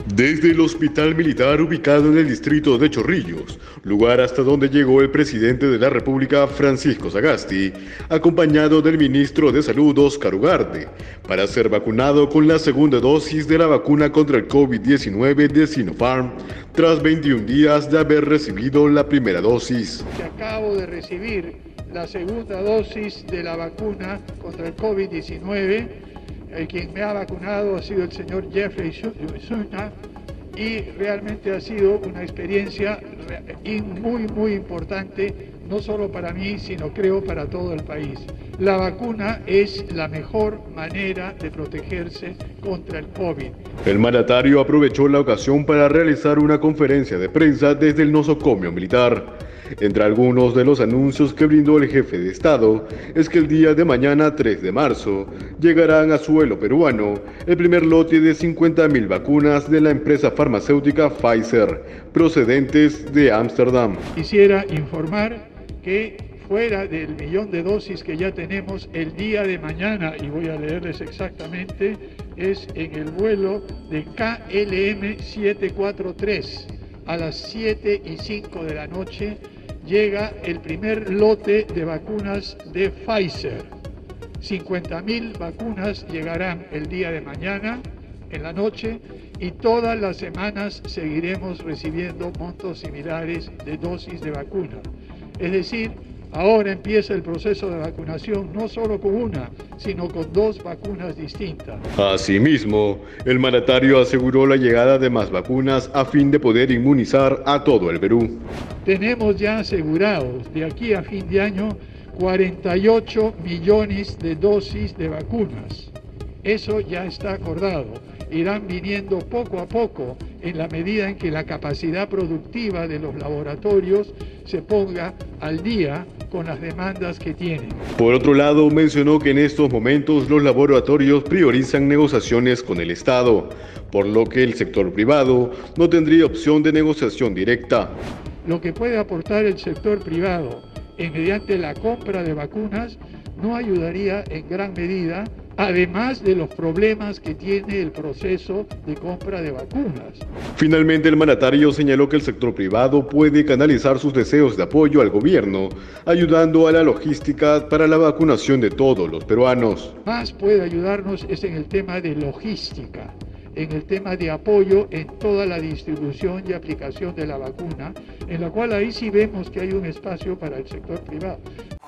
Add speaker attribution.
Speaker 1: Desde el hospital militar ubicado en el distrito de Chorrillos, lugar hasta donde llegó el presidente de la República, Francisco Sagasti, acompañado del ministro de Salud, Óscar Ugarte, para ser vacunado con la segunda dosis de la vacuna contra el COVID-19 de Sinopharm, tras 21 días de haber recibido la primera dosis.
Speaker 2: Acabo de recibir la segunda dosis de la vacuna contra el COVID-19. Quien me ha vacunado ha sido el señor Jeffrey Zuna y realmente ha sido una experiencia muy importante, no solo para mí, sino creo para todo el país. La vacuna es la mejor manera de protegerse contra el COVID.
Speaker 1: El mandatario aprovechó la ocasión para realizar una conferencia de prensa desde el nosocomio militar. Entre algunos de los anuncios que brindó el jefe de Estado es que el día de mañana, 3 de marzo, llegarán a suelo peruano el primer lote de 50.000 vacunas de la empresa farmacéutica Pfizer, procedentes de Ámsterdam.
Speaker 2: Quisiera informar que fuera del 1.000.000 de dosis que ya tenemos, el día de mañana, y voy a leerles exactamente, es en el vuelo de KLM 743 a las 7:05 de la noche, llega el primer lote de vacunas de Pfizer. 50.000 vacunas llegarán el día de mañana, en la noche, y todas las semanas seguiremos recibiendo montos similares de dosis de vacuna. Es decir, ahora empieza el proceso de vacunación no solo con una, sino con 2 vacunas distintas.
Speaker 1: Asimismo, el mandatario aseguró la llegada de más vacunas a fin de poder inmunizar a todo el Perú.
Speaker 2: Tenemos ya asegurados de aquí a fin de año 48 millones de dosis de vacunas. Eso ya está acordado. Irán viniendo poco a poco en la medida en que la capacidad productiva de los laboratorios se ponga al día con las demandas que tienen.
Speaker 1: Por otro lado, mencionó que en estos momentos los laboratorios priorizan negociaciones con el Estado, por lo que el sector privado no tendría opción de negociación directa.
Speaker 2: Lo que puede aportar el sector privado mediante la compra de vacunas no ayudaría en gran medida, además de los problemas que tiene el proceso de compra de vacunas.
Speaker 1: Finalmente, el mandatario señaló que el sector privado puede canalizar sus deseos de apoyo al gobierno, ayudando a la logística para la vacunación de todos los peruanos.
Speaker 2: Más puede ayudarnos es en el tema de logística, en el tema de apoyo en toda la distribución y aplicación de la vacuna, en la cual ahí sí vemos que hay un espacio para el sector privado.